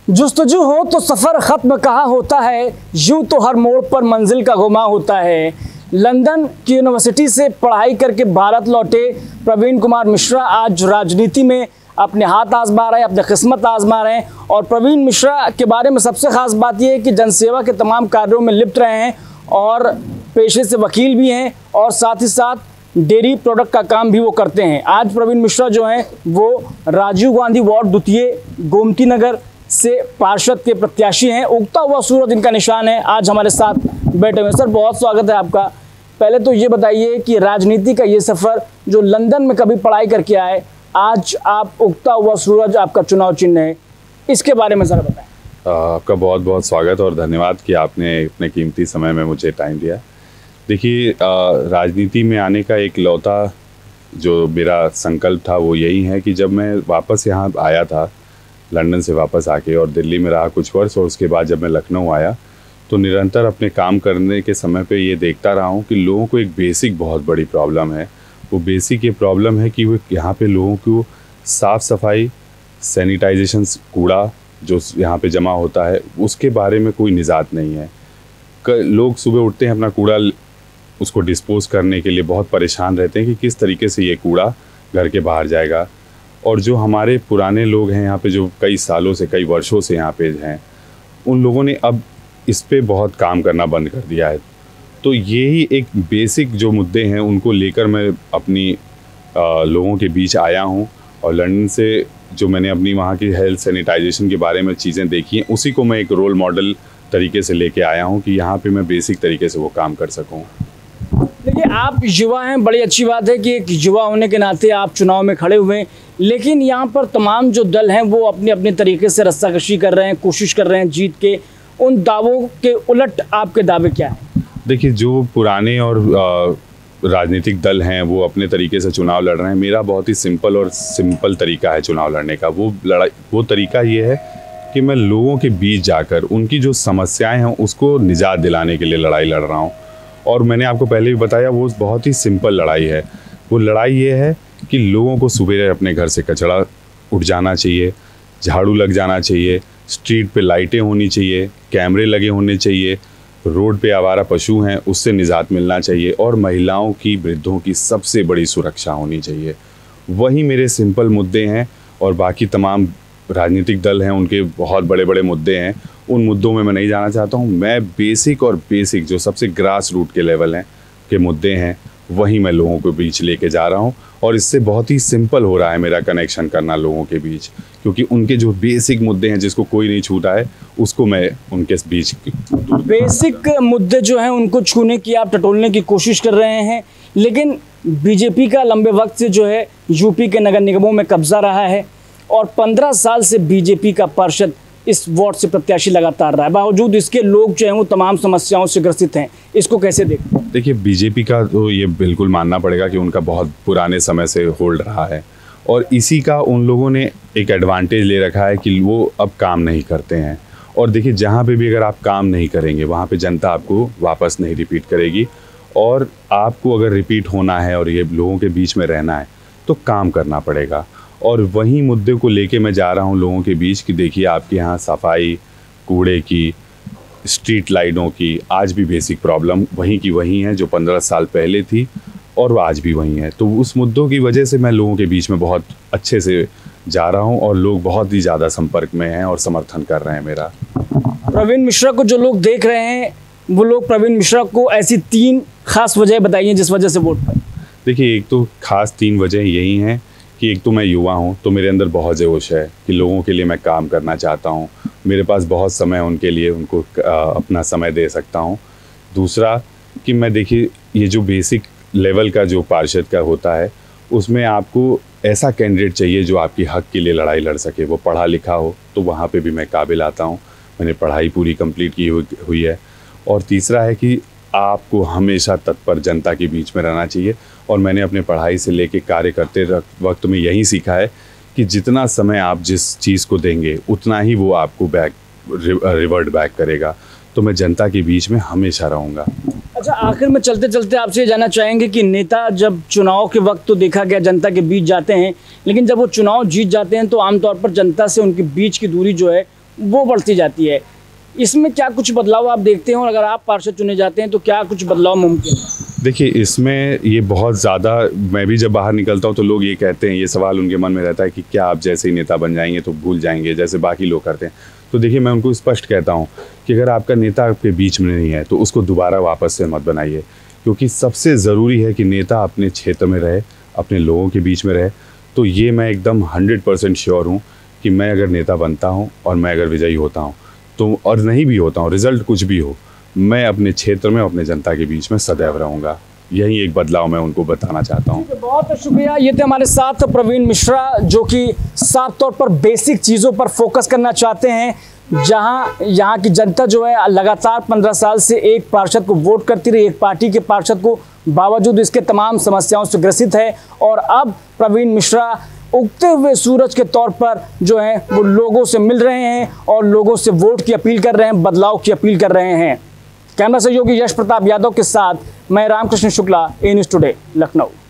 जुस्तजू हो तो सफ़र ख़त्म कहाँ होता है, यूँ तो हर मोड़ पर मंजिल का गुमा होता है। लंदन की यूनिवर्सिटी से पढ़ाई करके भारत लौटे प्रवीण कुमार मिश्रा आज राजनीति में अपने हाथ आजमा रहे हैं, अपने किस्मत आजमा रहे हैं। और प्रवीण मिश्रा के बारे में सबसे ख़ास बात यह है कि जनसेवा के तमाम कार्यों में लिप्त रहे हैं और पेशे से वकील भी हैं और साथ ही साथ डेयरी प्रोडक्ट का काम भी वो करते हैं। आज प्रवीण मिश्रा जो हैं वो राजीव गांधी वार्ड द्वितीय गोमती नगर से पार्षद के प्रत्याशी हैं। उगता हुआ सूरज इनका निशान है। आज हमारे साथ बैठे हुए सर, बहुत स्वागत है आपका। पहले तो ये बताइए कि राजनीति का ये सफ़र जो लंदन में कभी पढ़ाई करके आए, आज आप उगता हुआ सूरज आपका चुनाव चिन्ह है, इसके बारे में ज़रा बताएं। आपका बहुत बहुत स्वागत और धन्यवाद कि आपने अपने कीमती समय में मुझे टाइम दिया। देखिए, राजनीति में आने का एक लौता जो मेरा संकल्प था वो यही है कि जब मैं वापस यहाँ आया था लंदन से वापस आके और दिल्ली में रहा कुछ वर्ष, और उसके बाद जब मैं लखनऊ आया तो निरंतर अपने काम करने के समय पे ये देखता रहा हूँ कि लोगों को एक बेसिक बहुत बड़ी प्रॉब्लम है। वो बेसिक ये प्रॉब्लम है कि वो यहाँ पे लोगों को साफ़ सफाई, सैनिटाइजेशन, कूड़ा जो यहाँ पे जमा होता है उसके बारे में कोई निजात नहीं है। लोग सुबह उठते हैं, अपना कूड़ा उसको डिस्पोज़ करने के लिए बहुत परेशान रहते हैं कि किस तरीके से ये कूड़ा घर के बाहर जाएगा। और जो हमारे पुराने लोग हैं यहाँ पे, जो कई सालों से, कई वर्षों से यहाँ पे हैं, उन लोगों ने अब इस पे बहुत काम करना बंद कर दिया है। तो यही एक बेसिक जो मुद्दे हैं उनको लेकर मैं अपनी लोगों के बीच आया हूँ। और लंदन से जो मैंने अपनी वहाँ की हेल्थ सैनिटाइजेशन के बारे में चीज़ें देखी हैं, उसी को मैं एक रोल मॉडल तरीके से लेके आया हूँ कि यहाँ पे मैं बेसिक तरीके से वो काम कर सकूँ। देखिए, आप युवा हैं, बड़ी अच्छी बात है कि एक युवा होने के नाते आप चुनाव में खड़े हुए हैं, लेकिन यहाँ पर तमाम जो दल हैं वो अपने अपने तरीके से रस्साकशी कर रहे हैं, कोशिश कर रहे हैं जीत के। उन दावों के उलट आपके दावे क्या हैं? देखिए, जो पुराने और राजनीतिक दल हैं वो अपने तरीके से चुनाव लड़ रहे हैं। मेरा बहुत ही सिंपल तरीका है चुनाव लड़ने का। वो तरीका ये है कि मैं लोगों के बीच जाकर उनकी जो समस्याएं हैं उसको निजात दिलाने के लिए लड़ाई लड़ रहा हूँ। और मैंने आपको पहले भी बताया, वो बहुत ही सिंपल लड़ाई है। वो लड़ाई ये है कि लोगों को सुबह अपने घर से कचरा उठ जाना चाहिए, झाड़ू लग जाना चाहिए, स्ट्रीट पे लाइटें होनी चाहिए, कैमरे लगे होने चाहिए, रोड पे आवारा पशु हैं उससे निजात मिलना चाहिए, और महिलाओं की, वृद्धों की सबसे बड़ी सुरक्षा होनी चाहिए। वही मेरे सिंपल मुद्दे हैं। और बाकी तमाम राजनीतिक दल हैं, उनके बहुत बड़े बड़े मुद्दे हैं। उन मुद्दों में मैं नहीं जाना चाहता हूँ। मैं बेसिक जो सबसे ग्रास रूट के लेवल हैं के मुद्दे हैं वही मैं लोगों के बीच लेके जा रहा हूँ। और इससे बहुत ही सिंपल हो रहा है मेरा कनेक्शन करना लोगों के बीच, क्योंकि उनके जो बेसिक मुद्दे हैं जिसको कोई नहीं छूटा है उसको मैं उनके बीच बेसिक मुद्दे जो हैं उनको छूने की, आप टटोलने की कोशिश कर रहे हैं। लेकिन बीजेपी का लंबे वक्त से जो है यूपी के नगर निगमों में कब्जा रहा है और 15 साल से बीजेपी का पार्षद इस वार्ड से प्रत्याशी लगातार रहा है। बावजूद इसके लोग जो हैं वो तमाम समस्याओं से ग्रसित हैं। इसको कैसे देखते हैं? देखिए, बीजेपी का तो ये बिल्कुल मानना पड़ेगा कि उनका बहुत पुराने समय से होल्ड रहा है, और इसी का उन लोगों ने एक एडवांटेज ले रखा है कि वो अब काम नहीं करते हैं। और देखिए, जहाँ पे भी अगर आप काम नहीं करेंगे वहाँ पे जनता आपको वापस नहीं रिपीट करेगी। और आपको अगर रिपीट होना है और ये लोगों के बीच में रहना है तो काम करना पड़ेगा। और वही मुद्दे को लेके मैं जा रहा हूँ लोगों के बीच कि देखिए, आपके यहाँ सफाई, कूड़े की, स्ट्रीट लाइटों की आज भी बेसिक प्रॉब्लम वहीं की वहीं है जो 15 साल पहले थी, और वो आज भी वहीं है। तो उस मुद्दों की वजह से मैं लोगों के बीच में बहुत अच्छे से जा रहा हूँ और लोग बहुत ही ज़्यादा संपर्क में हैं और समर्थन कर रहे हैं मेरा। प्रवीण मिश्रा को जो लोग देख रहे हैं वो लोग प्रवीण मिश्रा को ऐसी 3 खास वजह बताइए जिस वजह से वोट पाए। देखिए, एक तो खास 3 वजह यही हैं कि एक तो मैं युवा हूँ, तो मेरे अंदर बहुत जोश है कि लोगों के लिए मैं काम करना चाहता हूँ। मेरे पास बहुत समय उनके लिए, उनको अपना समय दे सकता हूँ। दूसरा कि मैं, देखिए, ये जो बेसिक लेवल का जो पार्षद का होता है उसमें आपको ऐसा कैंडिडेट चाहिए जो आपकी हक के लिए लड़ाई लड़ सके। वो पढ़ा लिखा हो, तो वहाँ पे भी मैं काबिल आता हूँ। मैंने पढ़ाई पूरी कंप्लीट की हुई है। और तीसरा है कि आपको हमेशा तत्पर जनता के बीच में रहना चाहिए। और मैंने अपने पढ़ाई से लेके कार्य करते वक्त में यही सीखा है कि जितना समय आप जिस चीज़ को देंगे उतना ही वो आपको रिवर्ट बैक करेगा। तो मैं जनता के बीच में हमेशा रहूँगा। अच्छा, आखिर में चलते चलते आपसे ये जानना चाहेंगे कि नेता जब चुनाव के वक्त तो देखा गया जनता के बीच जाते हैं, लेकिन जब वो चुनाव जीत जाते हैं तो आमतौर पर जनता से उनके बीच की दूरी जो है वो बढ़ती जाती है। इसमें क्या कुछ बदलाव आप देखते हैं, और अगर आप पार्षद चुने जाते हैं तो क्या कुछ बदलाव मुमकिन है? देखिए, इसमें ये बहुत ज़्यादा, मैं भी जब बाहर निकलता हूँ तो लोग ये कहते हैं, ये सवाल उनके मन में रहता है कि क्या आप जैसे ही नेता बन जाएंगे तो भूल जाएंगे जैसे बाकी लोग करते हैं। तो देखिए, मैं उनको स्पष्ट कहता हूँ कि अगर आपका नेता आपके बीच में नहीं है तो उसको दोबारा वापस से मत बनाइए, क्योंकि सबसे ज़रूरी है कि नेता अपने क्षेत्र में रहे, अपने लोगों के बीच में रहे। तो ये मैं एकदम 100% श्योर हूँ कि मैं अगर नेता बनता हूँ और मैं अगर विजयी होता हूँ तो, और नहीं भी होता हूँ, रिजल्ट कुछ भी हो, मैं अपने क्षेत्र में अपने जनता के बीच में सदैव रहूँगा। यही एक बदलाव मैं उनको बताना चाहता हूँ। बहुत शुक्रिया। ये थे हमारे साथ प्रवीण मिश्रा, जो कि साफ तौर पर बेसिक चीज़ों पर फोकस करना चाहते हैं, जहां यहाँ की जनता जो है लगातार 15 साल से एक पार्षद को वोट करती रही, एक पार्टी के पार्षद को, बावजूद इसके तमाम समस्याओं से ग्रसित है। और अब प्रवीण मिश्रा उगते हुए सूरज के तौर पर जो है वो लोगों से मिल रहे हैं और लोगों से वोट की अपील कर रहे हैं, बदलाव की अपील कर रहे हैं। कैमरा सहयोगी यश प्रताप यादव के साथ मैं Ramkrishna Shukla, A news today, Lucknow.